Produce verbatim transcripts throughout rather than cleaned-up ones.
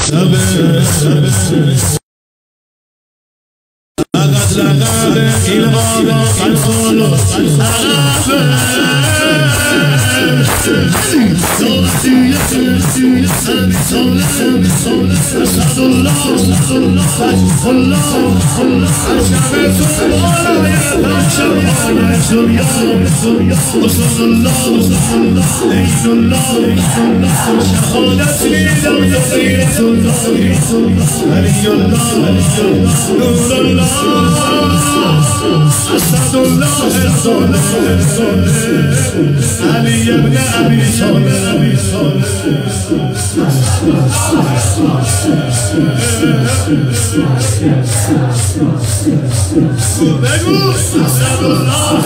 لقد لقد این آقا الخالو أسد الله علي ابن أبي طالب بگو أسد الله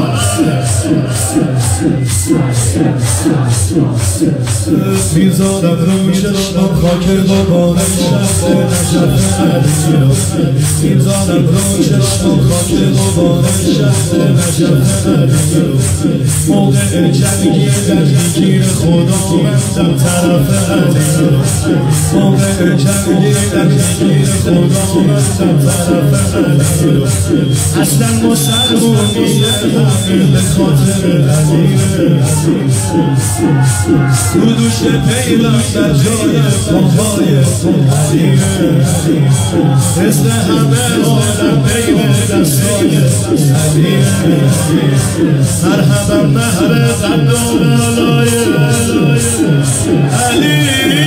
میزادم روی چشمم خاک غبار شهر نجف علی میزادم روی چشمم خاک غبار شهر نجف علی موقع جنگی در گیر خدا مندم طرف علی موقع جنگی در گیر خدا مندم طرف علی اصلا مسلمونیه همین به خاطر علی کدوش پیدا در جای پاهای علی مثل همه آدم بین دستای علی مرحبا مهر قدام علای علی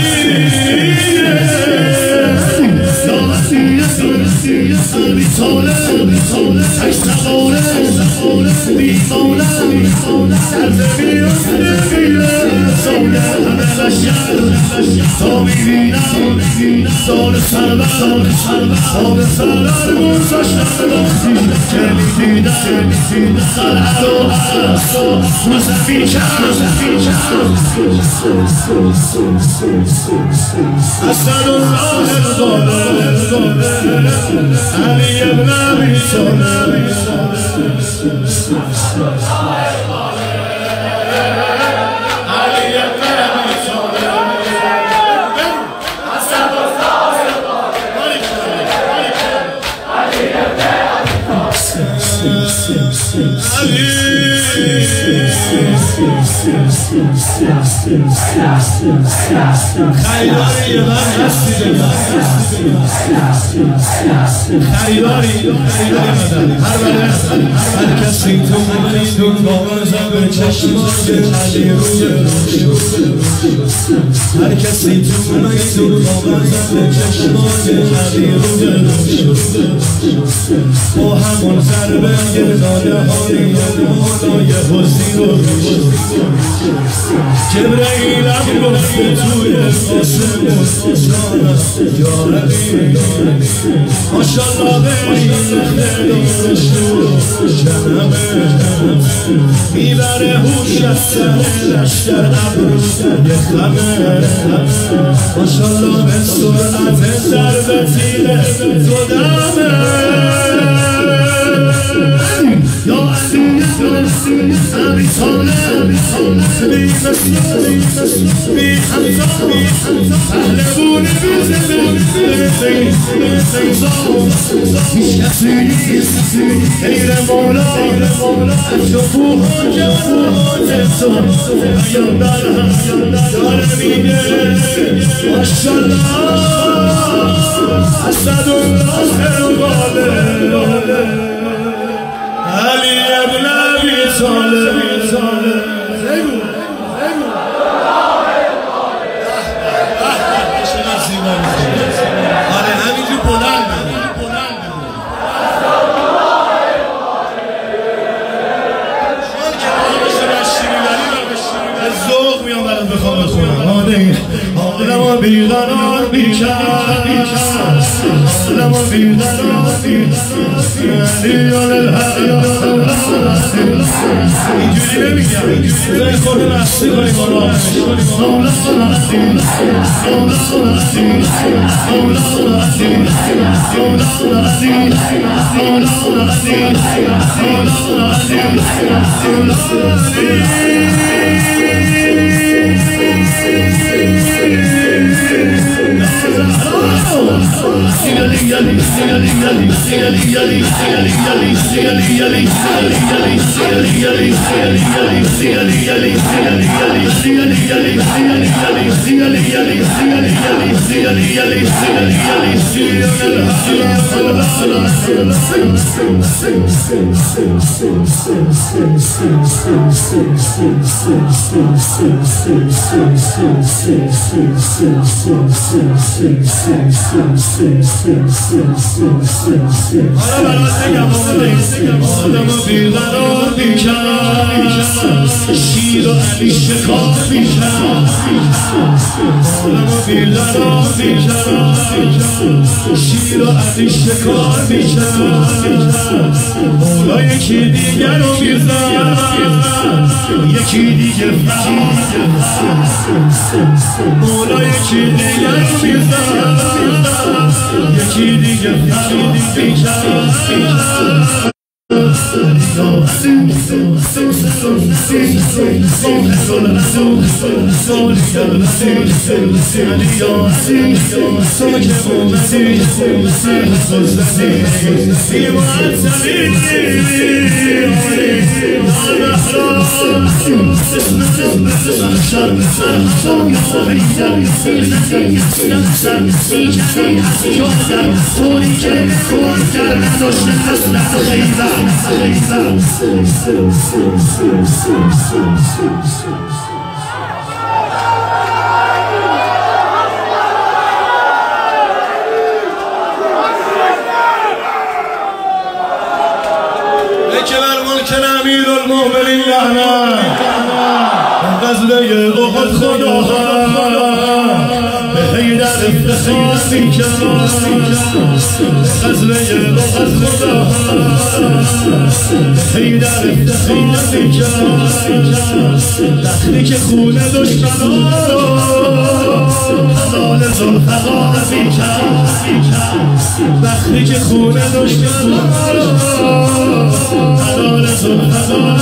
بی طالب تشتقانه بیمانه درد بیرون بیره ساله همه لشگر تا میبینم دار سربر آب فرار گذاشتم وقتی که میدیدم قلعه و عرص مزفی کرد اسد الله الغالب علی ابن ابی طالب خریداری من هستی خریداری خریداری هر بره هر کسی تو میدون بازم به چشمای علی روی هر کسی تو میدون بازم به چشمای علی روی با همون ضربه داده های مولای حسین رو جبرائیلم گفته توی آسمون یا ربی ماشالله به این خیلی شور جنبه میبره هوش از سر لشکر ابروی خمه ماشالله به سرعت ضرب تیره تو دمه یا علی ابی طالب بی مسئول بی حمزه پهلوون بی زمین بی فیضان هیچ کسی نیست غیر مولا شکوه جوانات تو پیامبر داره میگه ماشالله اسد الله الغالب علی ابن ابی طالب بگو بگو چقدر زیبا میشه آره همینجور بلند بگو چون که باشه بشیری ولی از ذوق میام برات بخوام بخونم آدم بیقرار بیکرد آدم بیقرار اینجوری نمیگم اینجوری خورده مستی کنیم آرامش کنیم آدم بیقرار بیکن شیر و علی شکار بیکن آدم بیقرار بیکن شیر و علی شکار بیکن مولا یکی دیگر رو بیزن یکی دیگه مولا یکی دیگر رو بیزن یکی دیگه بیکن بكبر ملك امير المؤمنين لهنا غزله احد خداها حیدر افتخار میکرد غزله احد خداها حیدر افتخار میکرد وقتی که خونه دشمنان حلال ذوالفقار میکرد وقتی که خونه دشمنان حلال ذوالفقار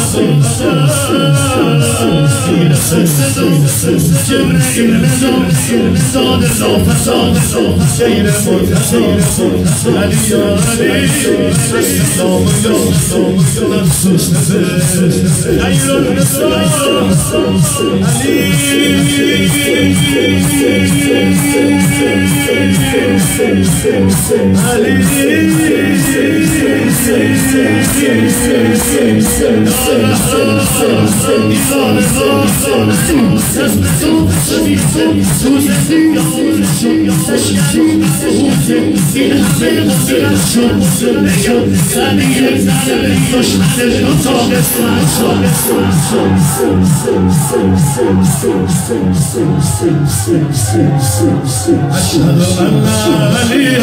جبرئیل نزاد زاد فساد غیر منتصر علی یا علی اسلام یا مخصوص نزد غیر النساء أشهد أن علي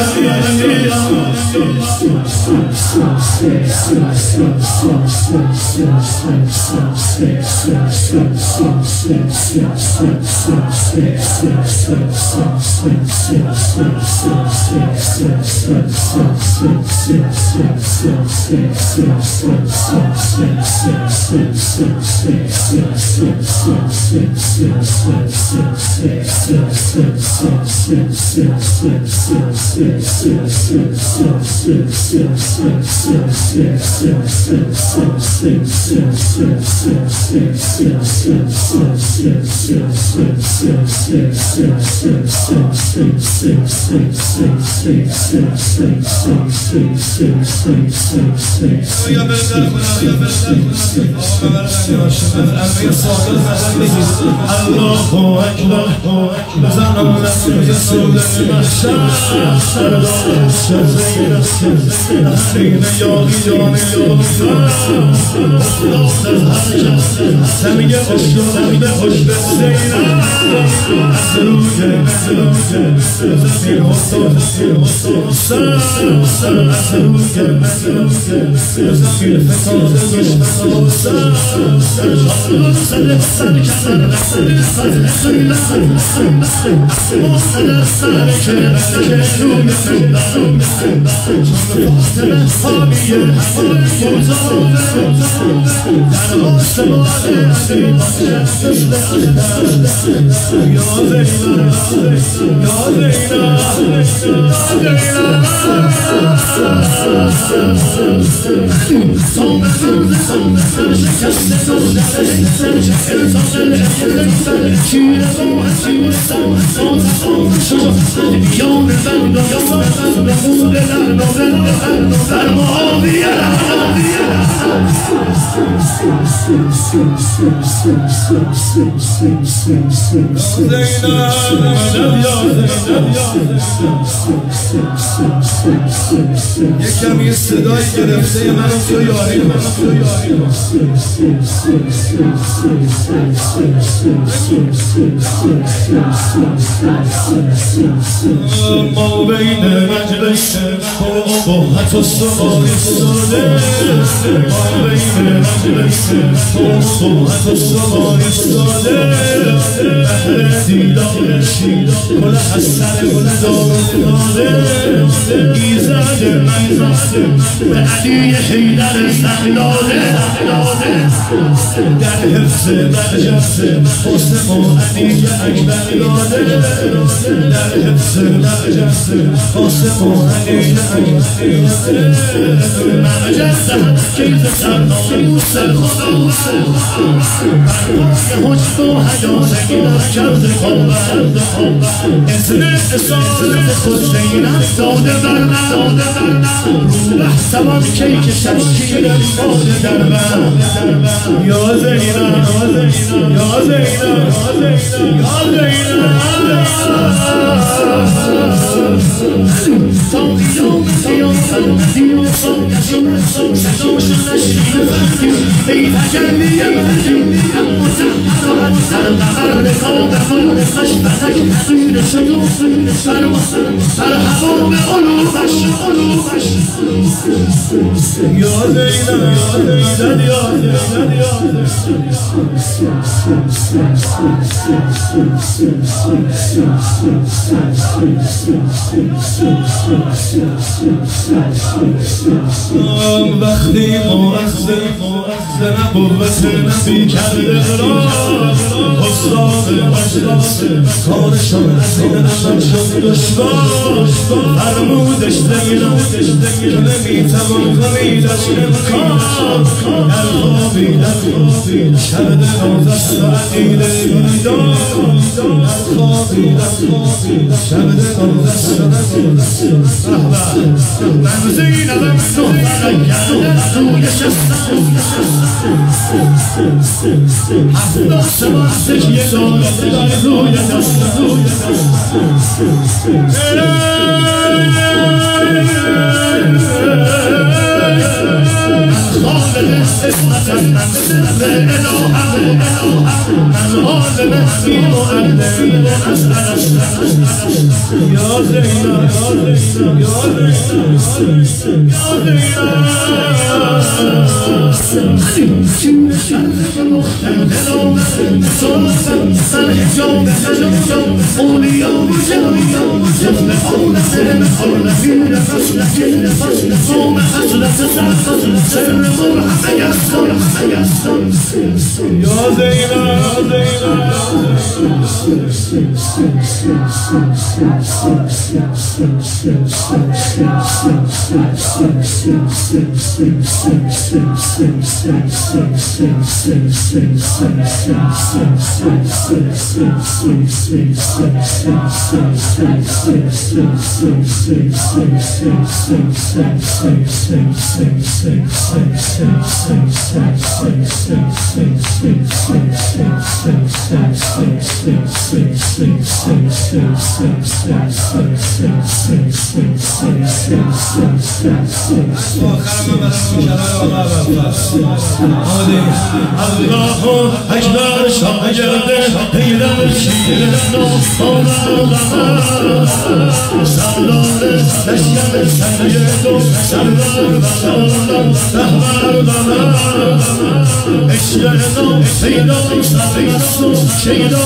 الله أكبر زمان يسود المحشر شزينة حين ياغي جان سمي أشتر بحشب الزينة أسروجة أسروجة زمين وصول أسروجة أسروجة زمين فتاة حامیه همه مزاره در آسمان علی باشه مثل اختر یا زینا یا زینا یا زینا صوم صوم صوم شکست صوم شکست صوم شیر صوم شیر صوم صوم صوم صوم یوم بند یوم بند خون در نوبل در معاویه یک کمی صدایی گرفته من تو یاری کنم ما بین مجلس ابهت و سمای ساده ما بین مجلس ابهت و سمای ساده بهر دیدار شید کل حسن کل داده ایزد منزد به علی حیدر زنداده در حفظ برجست حسن و علی اکبر داده در حفظ برجست حسن و علی اکبر داده برجست کیز سرناموس خدا برپای حجب و حیا زگیدر کرد خوابه اسم اصال خود زینت داده برنه رو بحثمان کیک ششکیر داده در بر یا زینا یا زینا یا زینا تا یوم قیامت مدین صوم صوم صوم ای تجلی مدین متحرم در قبر نکاب خود خشبتک سیر شدو در حوام علومش علومش یا زینا یا زینا یا وقتی مؤذن نبوت نبی کرده قرار حساب مجلس کارشان از این عمل شد دشوار فرمودش زینا که نمیتوان کنیدش امکان در خوابی در خوابی شب دراز است و عقیل بیدار در خوابی در خوابی شب دراز است و عقیل من زینبم صحبت کرده روی شستم هفت سماستش یه دارد در روی دستم خالق اسمت من سر الهم من حال مسکین و اهل یا زینا یا زینا یا الله اکبر شاگرد حیدر شیر نو سالار لشکر سید و سرور بلال رهبر بلال عشق نو پیدا سرمست و شیدا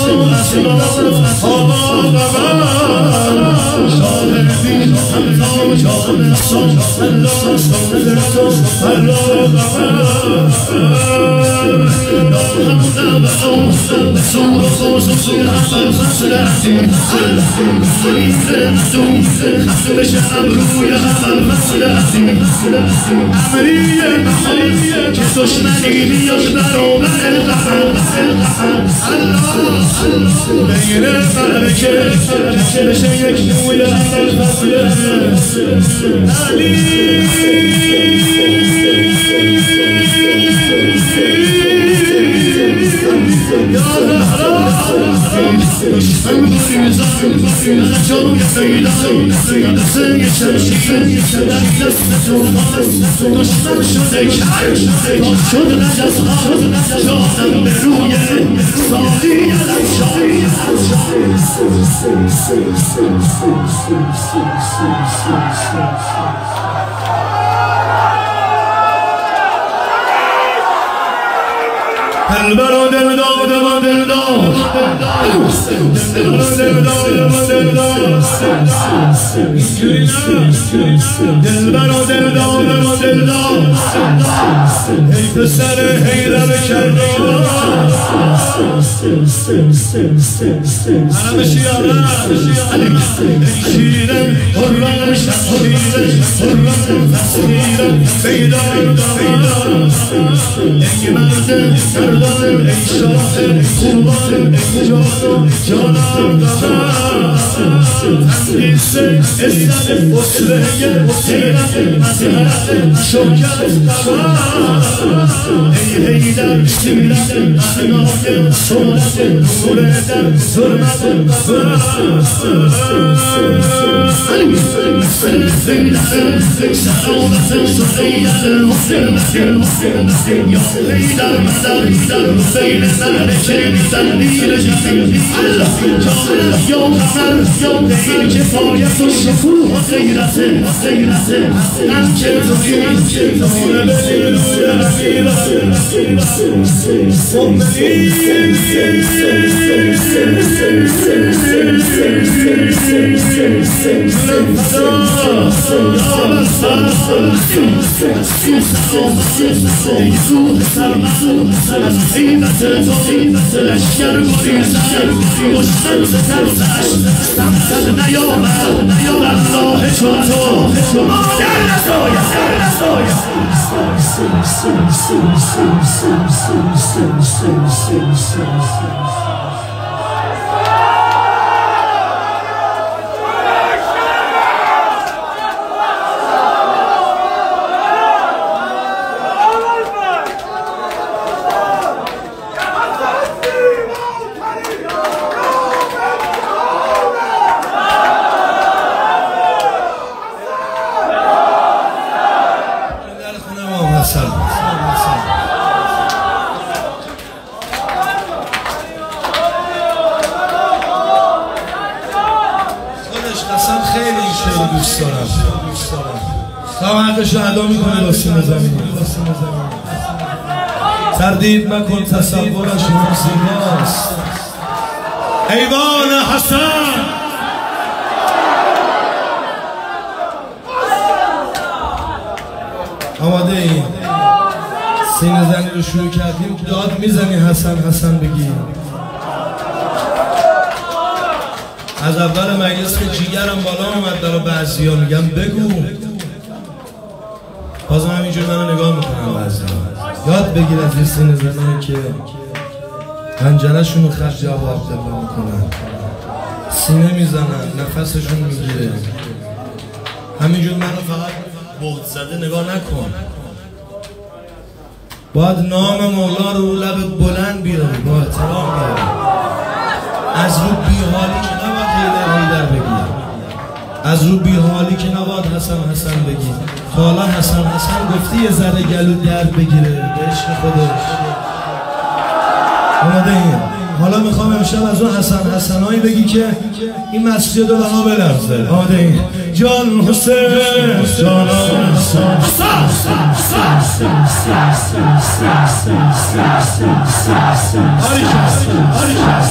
اسرار آبا بلال شاهدی همتا جان دشمنی بیاد برابر بین ملکه بشه یک موی علی یا زهرا دشمن بریزم جای پیدا دست چشمی دست تو دشمن شده کر شد نجزها جانم به روی ساقی لبشایی دلبر و دلدار و دلدار دلبر و دلدار و دلدار دلبر و دلدار و دلدار ای پسر حیدر کردار حرم شیعه ای شیرم حرم شیرم حرم تسخیرم بیدار بیدار ای مرد کردم ای شاه قربان ای جانم جانم تنگیس عزت اصله حیرت مذهب شوکت ای حیدر سیرت احناف صورت نور در ظلمت سلامت سعید حسین یا حیدر مدر در حسین ملکه تنبیر جمعی الله یا قمر یا دهین کفایت و شکوه و غیرت غیرت من که توی داره بدین روی لشکر گریزن دشمن سترزش سمتت نیامد الله چون تو مادر نساید دوست دارم تا حقش رو ادا میکنه با سینه زمین تردید مکن تصورش هم زیباست ایوان حسن آماده این سینه زنی رو شروع کردیم داد میزنی حسن حسن بگی از اول مجلس که جیگرم بالا اومد داره بعضی ها میگم بگو بازم همینجور منو نگاه میکنم بعضی ها یاد بگیر از این سینه زنایی که پنجره‌شون رو خرج آب عبدالله میکنن سینه میزنن نفسشون میگیره همینجور منو فقط بغض زده نگاه نکن باید نام مولا رو لبت بلند بیاری با احترام بیاری از رو بیحالی که نباید حیدر حیدر بگی از رو بیحالی که نباید حسن حسن بگی تا حالا حسن حسن گفتی یه ذره گلو درد بگیره به عشق خودش اومده این حالا میخوام امشب از اون حسن حسنایی بگی که این مسجد رو بها بلرزه اومده این جان حسین جان حسن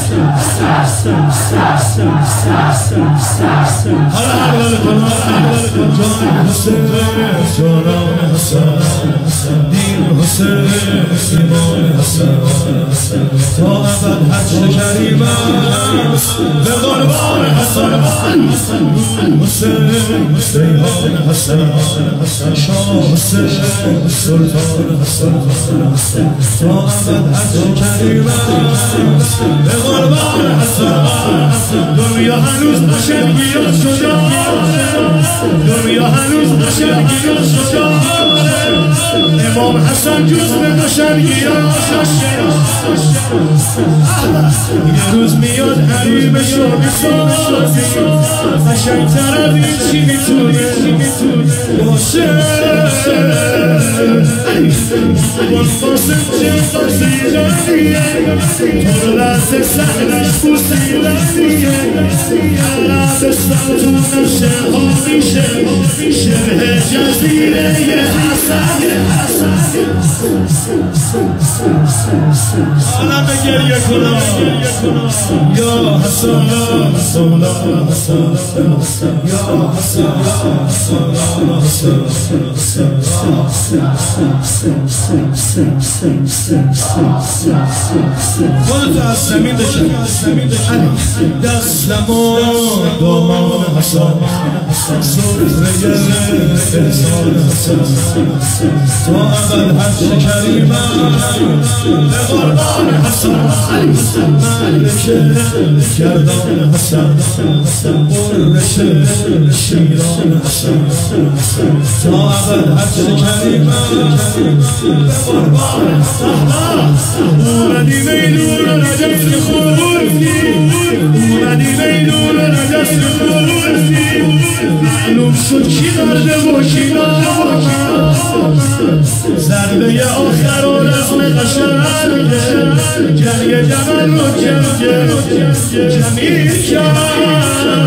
حالا حالا جان حسین جانان حسن دین حسین ایمان حسن تا ابد حج کریم به قربان حسن حسین ریحان حسن شاه حسین سلطان حسن تا ابد حج کریم به قربان حسن دنیا هنوز قشنگیان شده دنیا هنوز قشنگیان شده امام حسن جز به قشنگیان یه روز میاد حریمش رو بسازی قشنگتر از این چی میتونه باشه اون قاسم چه قصیدنیه تو لحظه سهلش بوسیدنیه عرب سلطان شهامیشه شبه جزیره حسن حالا به گریه کنم یا حسن مولا حسن یا حسن خودت از زمین دشن دستمو دامان حسن سفره انسان حسن تا ابد حج کریمم به قربان حسن ملکه گردان حسن قرش شیران حسن تا ابد حج کریمم به قربان حسن اومدی میدون نجف خوردی اومدی میدون نجف خوردی معلوم شد کی مرده و کی ضربه آخر و رسم قشنگه گریه جمل رو جمعی کرد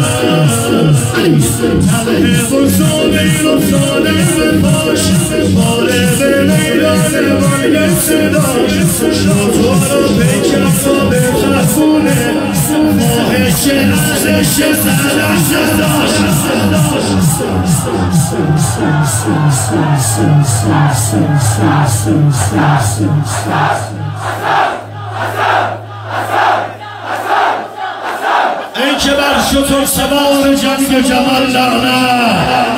تله بزرگ این افتاده به پاش باره به میدان باید صداش شطور رو پیکرد و به خفونه ماهش ازش زدش داشت ای که بر شطور سوار جنگ جمال لعنت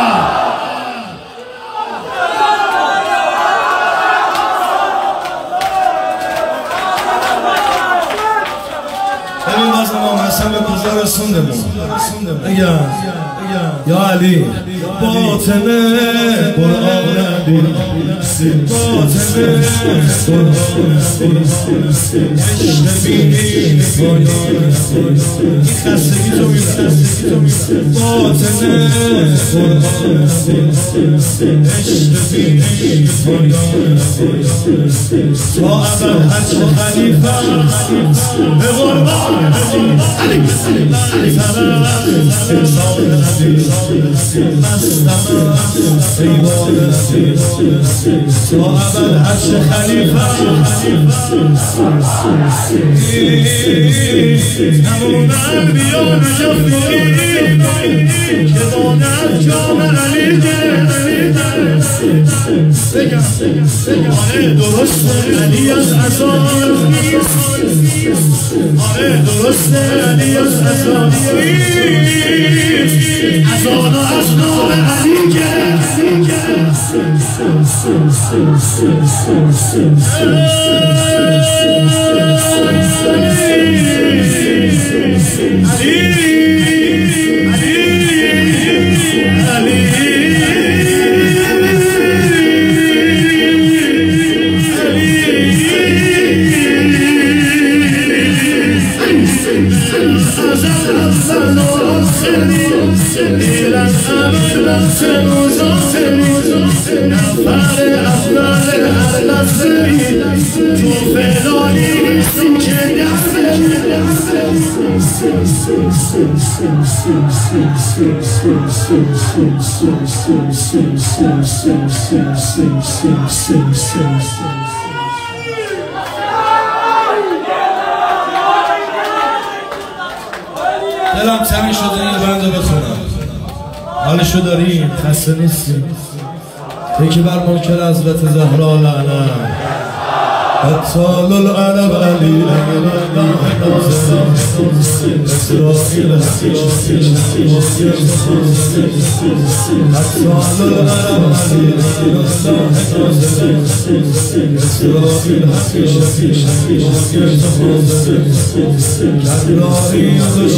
ببین باز امام حسن به کجا رسوندمون بگم یا علی باطنه قرآن باطنه عشق بینی پایان این خستگی تو میرم باطنه قرآن عشق بینی پایان تا ابد حج خلیفه به قربان علی طرف انسان عزیز مستمع ایوان عزیز تا ابد حج خلیفه تمام انبیا نجفی که دانم جام علی بگم آره درسته علی از عذاب نیست آره درسته علی از عذاب نیست از آن از نام علی کرد دلم تنگ شده این بند رو بخونم حالشو داریم خسته نیستیم یکی بر منکر حضرت زهرا لعنت اطال العرب علی اسرائیل اطال العرب علی اسرائیل جراری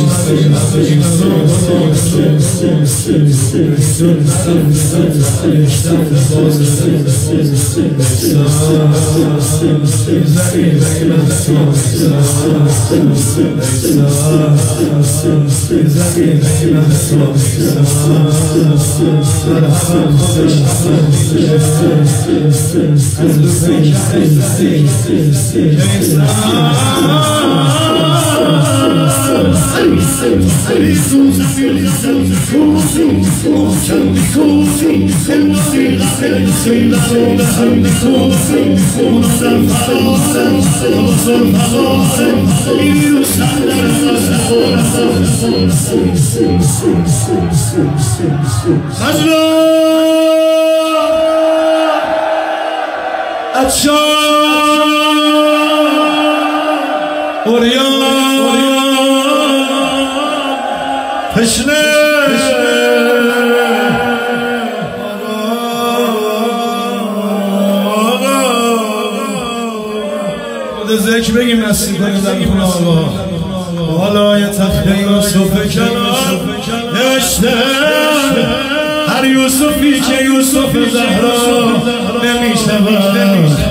ذکر بگیم نصیب کنیم در خونه آقا حالا یه تخته یوسف کنار نوشته هر یوسفی که یوسف زهرا نمیشود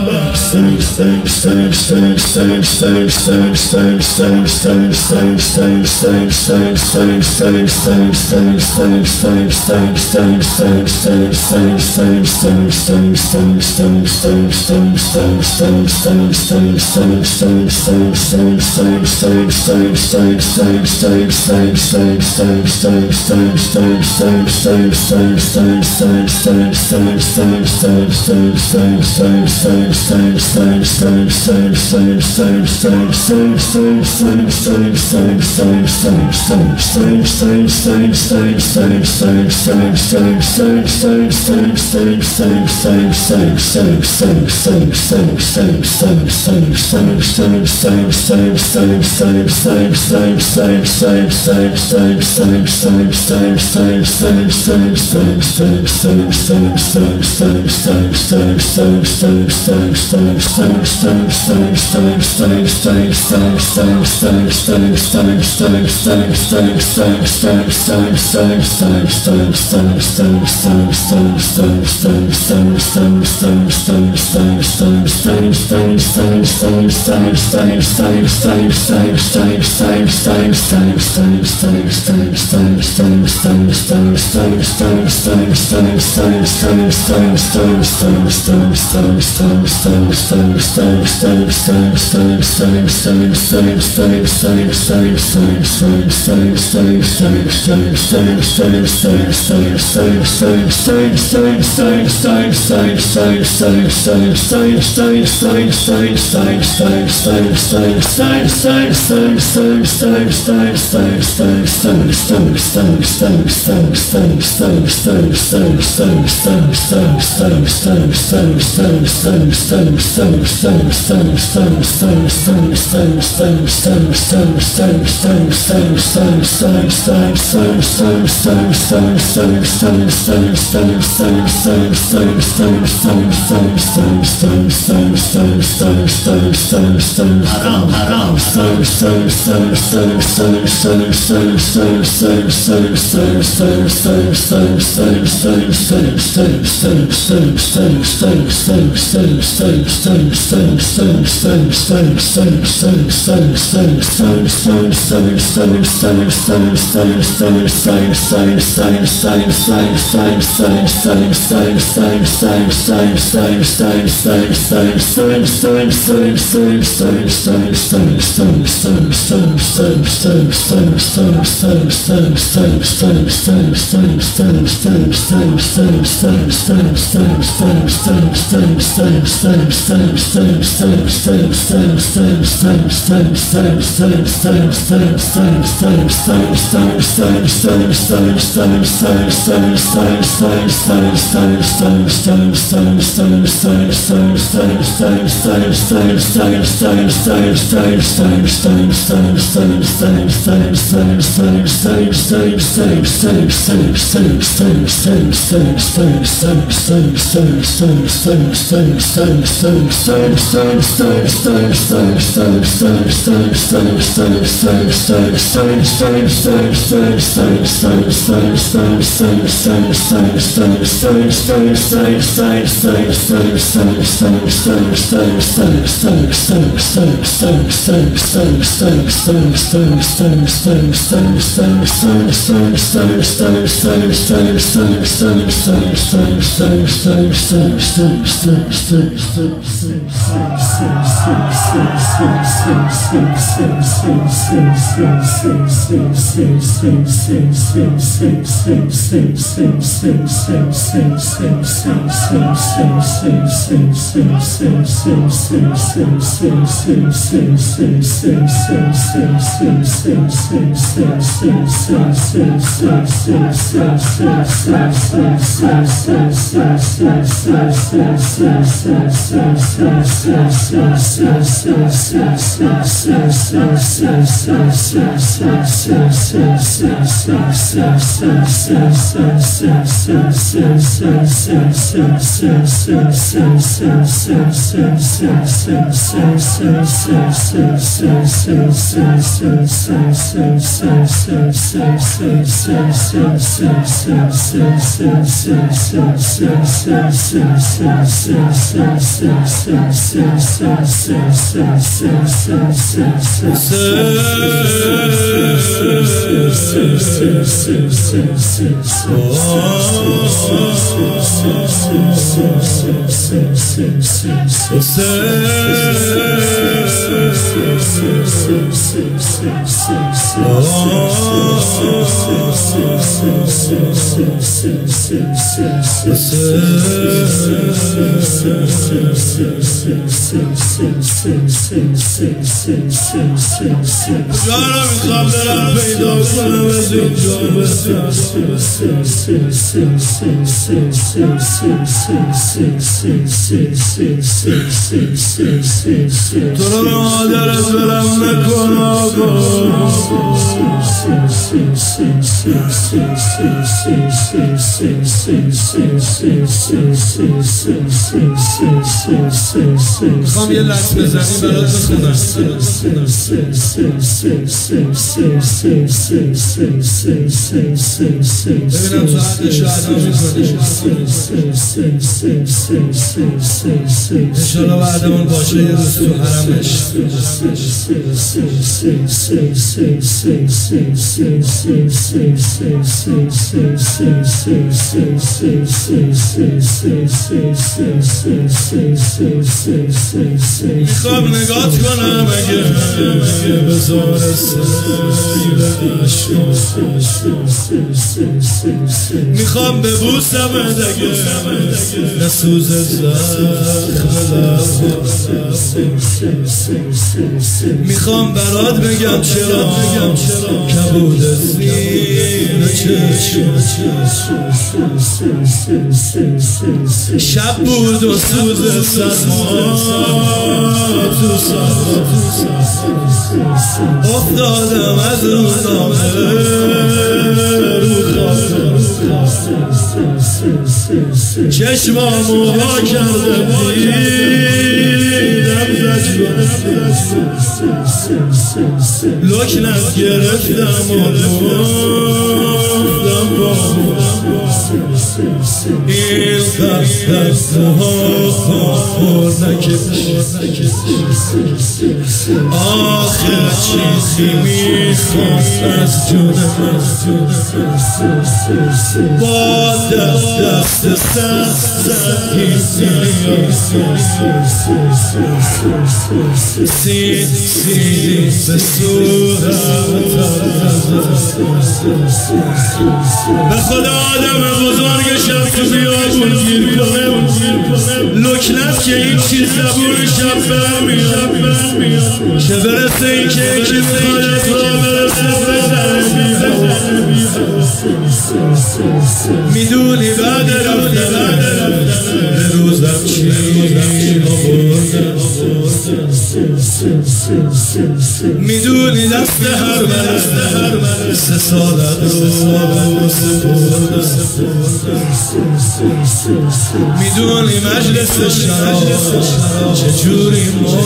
جانم میخوام برم پیدا کنم از اینجا بسیار تو رو مادرت برم نکن آقا میخوام یه لحظ بزنی برات بخونم ببینم تو حد شاید میکنی انشالله بعدمون باشه یه روز تو حرمش میخوام نگات کنم اگه بزار سیل عشق میخوام ببوسم اگه نسوز زخم لب میخوام برات بگم چرا کبود زیر چشم شب بود و سوز سرما تو سر افتادم از روزنامه رو چشمامو وا کرده دیدم زجر لکنت گرفتم و گفتم با این دستها خور نکش آخه چیزی میخواست از جون من با دست دست سختی سی سی به صورت به خدا آدم بزرگشم تو بیابون گیر کنه لکنت که این چیز زبونشم برمیاد چه برسه این که یکی میخواید را برسه بزنه میدونی بعد رفتن به روزم چی آوردن میدونی دست هر من سه سالت رو سپردن میدونی مجلس شراب چجوری ما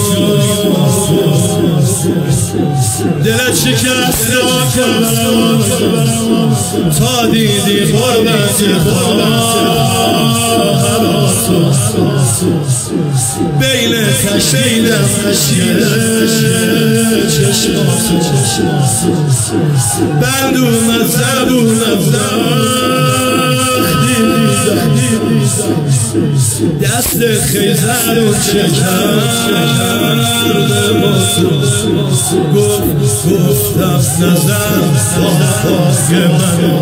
دلت شکست آکرم تا دیدی غربتی خواهراتو بین تشکیلم نشیده چشماتو بندوم از زبونم دست خیزر و چکرده با تو گفتم نزن خواهی منو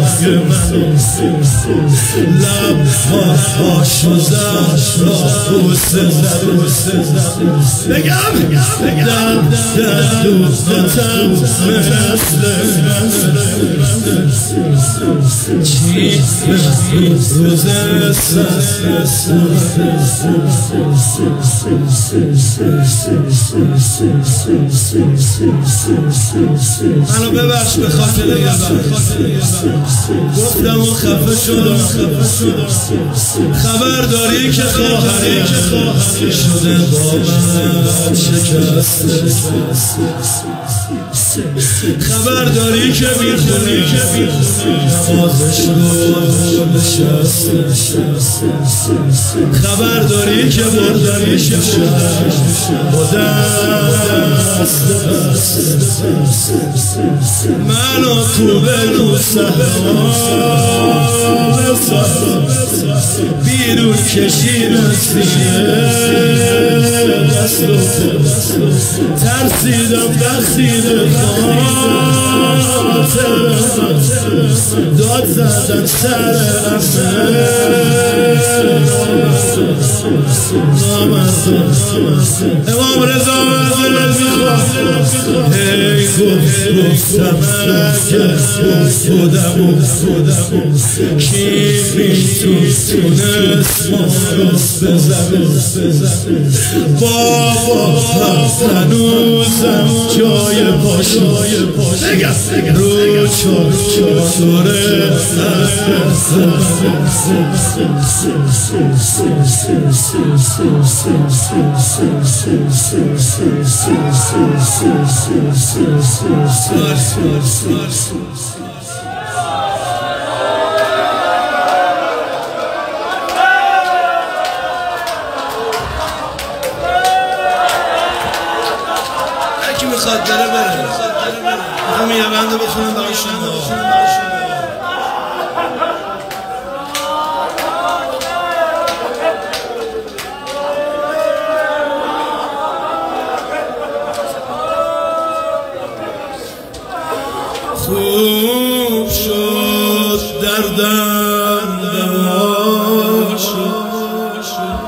لب هاشو زد را بوسه زد بگم در دوستم مثل چی روز منو ببخش به خاطر یه گفتم و خفه شدم خبر داری که خواهری شده با من شکسته خبر داری که میخونی نمازش رو نشسته خبر داری که بردنش شد با دست منو تو بگو سهران بیرون کشیدن سینه دست و ترسیدم دستیدم داد زدن سر امام رضا منزلت میخواد هی گفتم که خودم و کی میتونست ما راست بزنه بابا هنوزم جای پاشای رو چادره یکی میخواد بره بره میخوام یه بنده بخونم برای شما خوب شد دردم دوا شد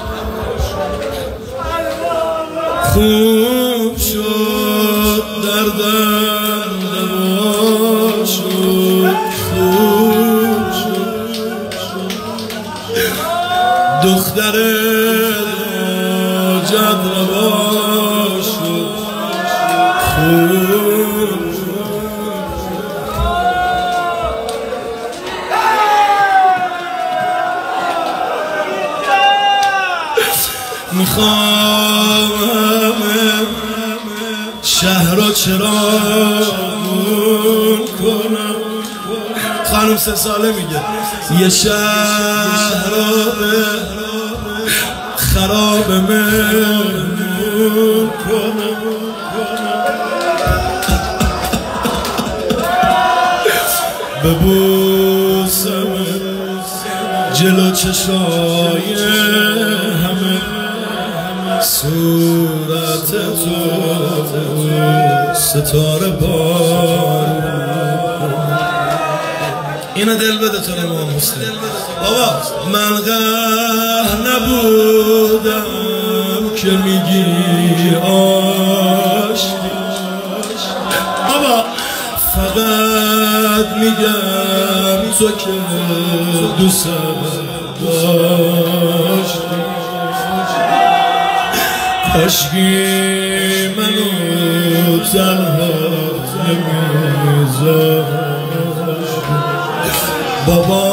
خوب شد دردم دوا شد خوب شد دختر جد روا شد خوب میخوام شهر رو چراغون کنم خانم سه ساله میگه یه شهر رو به خراب مهمون کنم ببوسم جلو چشای همه صورت تو ستاره بار اینو دل بده تو امام حسین بابا من غه نبودم که میگی آشتی بابا فقط میگم تو که دوست داشتی کاشکی منو تنها نمیذاشتی بابا